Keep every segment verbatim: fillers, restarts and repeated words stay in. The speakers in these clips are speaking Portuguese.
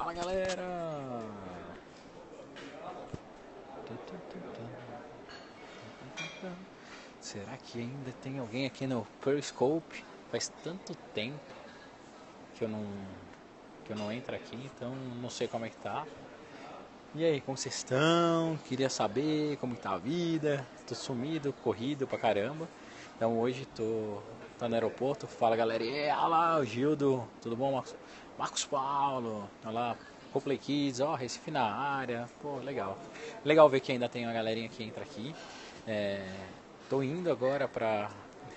Fala galera! Será que ainda tem alguém aqui no Periscope? Faz tanto tempo que eu não que eu não entro aqui, então não sei como é que tá. E aí, como vocês estão? Queria saber como tá a vida. Tô sumido, corrido pra caramba. Então hoje tô, tô no aeroporto. Fala galera, e olha lá o Gildo, tudo bom, Marcos? Marcos Paulo, olha lá, Coplay Kids, ó, Recife na área. Pô, legal. Legal ver que ainda tem uma galerinha que entra aqui. É, tô indo agora pra.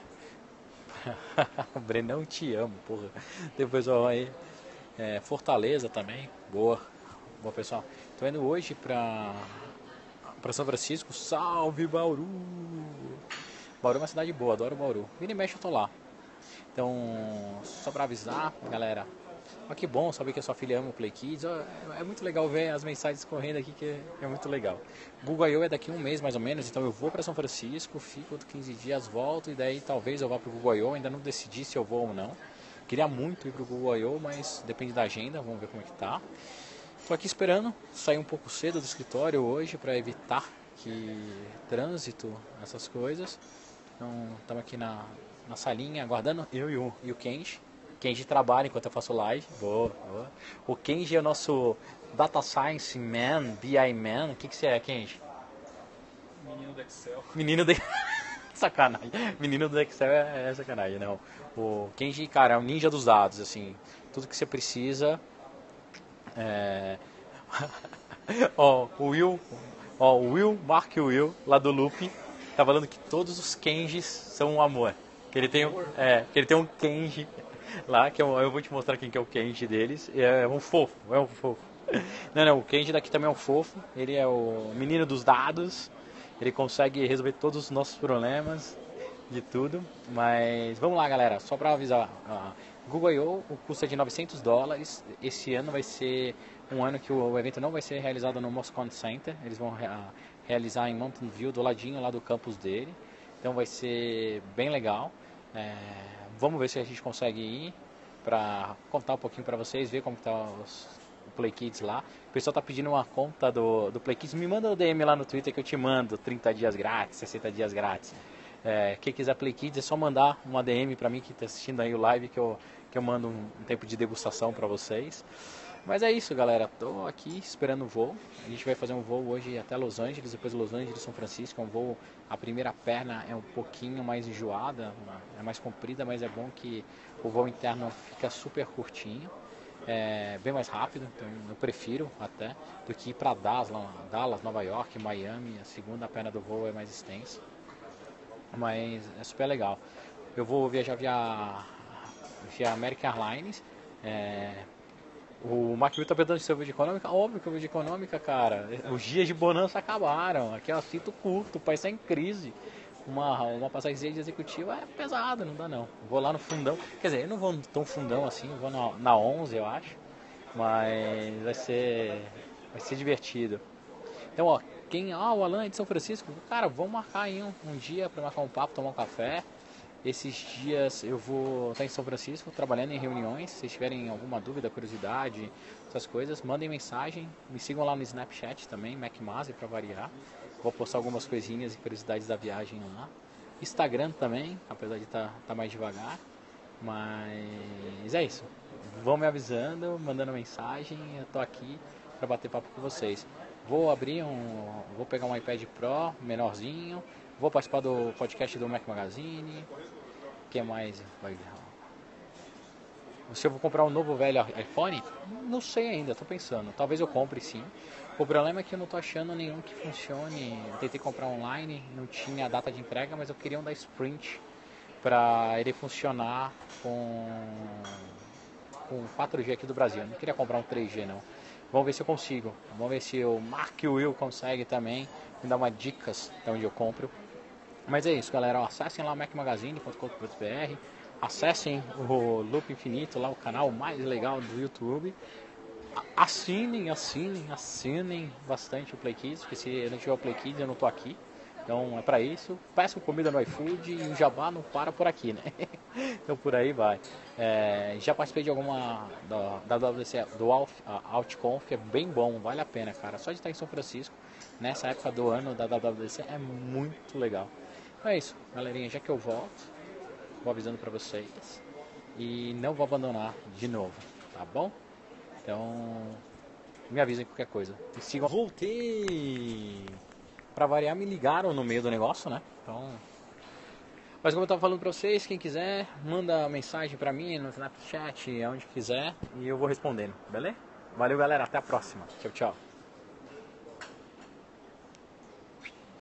Brenão, te amo, porra. Tem o pessoal aí. É, Fortaleza também, boa. Boa, pessoal. Tô indo hoje pra, pra São Francisco. Salve, Bauru! Bauru é uma cidade boa, adoro Bauru. Vira e mexe eu tô lá. Então, só pra avisar, galera. Ó, que bom saber que a sua filha ama o Play Kids. Ó, é muito legal ver as mensagens correndo aqui, que é muito legal. Google I O é daqui a um mês mais ou menos, então eu vou pra São Francisco, fico quinze dias, volto e daí talvez eu vá pro Google I O. Ainda não decidi se eu vou ou não. Queria muito ir pro Google I O, mas depende da agenda, vamos ver como é que tá. Estou aqui esperando sair um pouco cedo do escritório hoje para evitar que trânsito, essas coisas. Então estamos aqui na, na salinha aguardando eu e o, e o Kenji. Kenji trabalha enquanto eu faço live. Boa, boa. O Kenji é o nosso Data Science Man, B I Man. O que, que você é, Kenji? Menino do Excel. Menino de... sacanagem. Menino do Excel é, é sacanagem, não. O Kenji, cara, é um ninja dos dados, assim. Tudo que você precisa... É... ó, o Will, ó, o Will, Mark Will, lá do Loop, tá falando que todos os Kenjis são um amor. Que ele tem, é, que ele tem um Kenji lá, que eu, eu vou te mostrar quem que é o Kenji deles. É um fofo, é um fofo. Não, não, o Kenji daqui também é um fofo. Ele é o menino dos dados. Ele consegue resolver todos os nossos problemas, de tudo. Mas vamos lá, galera, só pra avisar. Google I O, o custo é de novecentos dólares. Esse ano vai ser um ano que o evento não vai ser realizado no Moscone Center. Eles vão realizar em Mountain View, do ladinho lá do campus dele. Então vai ser bem legal. É, vamos ver se a gente consegue ir para contar um pouquinho para vocês, ver como está os, o Play Kids lá. O pessoal tá pedindo uma conta do, do Play Kids. Me manda o D M lá no Twitter que eu te mando trinta dias grátis, sessenta dias grátis. É, quem quiser Play Kids é só mandar uma D M pra mim que está assistindo aí o live que eu, que eu mando um, um tempo de degustação pra vocês. Mas é isso, galera. Tô aqui esperando o voo. A gente vai fazer um voo hoje até Los Angeles, depois Los Angeles, São Francisco. É um voo, a primeira perna é um pouquinho mais enjoada, é mais comprida, mas é bom que o voo interno fica super curtinho. É bem mais rápido, então eu prefiro até do que ir para Dallas, Dallas, Nova York, Miami. A segunda perna do voo é mais extensa. Mas é super legal. Eu vou viajar via, via American Airlines. É, o Mark Will tá perguntando se eu vou de econômica. Óbvio que eu vou de econômica, cara. Os dias de bonança acabaram. Aqui é um assunto curto, o país está em crise. Uma, uma passagem de executiva é pesada, não dá não. Vou lá no fundão. Quer dizer, eu não vou tão fundão assim, vou na, na onze, eu acho. Mas vai ser, vai ser divertido. Então, ó, quem, ah, o Alan é de São Francisco, cara, vamos marcar aí um, um dia para marcar um papo, tomar um café. Esses dias eu vou estar em São Francisco trabalhando em reuniões. Se vocês tiverem alguma dúvida, curiosidade, essas coisas, mandem mensagem. Me sigam lá no Snapchat também, MacMazi para variar. Vou postar algumas coisinhas e curiosidades da viagem lá. Instagram também, apesar de estar tá, tá mais devagar. Mas é isso. Vão me avisando, mandando mensagem. Eu tô aqui para bater papo com vocês. Vou abrir um. Vou pegar um iPad Pro menorzinho. Vou participar do podcast do Mac Magazine. O que mais vai. Se eu vou comprar um novo velho iPhone? Não sei ainda, tô pensando. Talvez eu compre sim. O problema é que eu não tô achando nenhum que funcione. Eu tentei comprar online, não tinha data de entrega, mas eu queria um da Sprint para ele funcionar com, com quatro G aqui do Brasil. Eu não queria comprar um três G não. Vamos ver se eu consigo. Vamos ver se o Mark Will consegue também me dar uma dicas de onde eu compro. Mas é isso, galera. Ó, acessem lá mac magazine ponto com ponto b r. Acessem o Loop Infinito, lá o canal mais legal do YouTube. Assinem, assinem, assinem bastante o Play Kids, porque se eu não tiver o Play Kids eu não tô aqui. Então é pra isso. Peçam comida no iFood e o jabá não para por aqui, né? Então por aí vai. É, já participei de alguma da, da W W D C, do Alt, OutConf, é bem bom, vale a pena, cara. Só de estar em São Francisco, nessa época do ano da W W D C, é muito legal. Então é isso, galerinha, já que eu volto, vou avisando pra vocês. E não vou abandonar de novo, tá bom? Então, me avisem qualquer coisa. E sigam. Voltei! Pra variar, me ligaram no meio do negócio, né? Então. Mas como eu tava falando pra vocês, quem quiser, manda mensagem pra mim no Snapchat, aonde quiser, e eu vou respondendo, beleza? Valeu, galera, até a próxima. Tchau, tchau.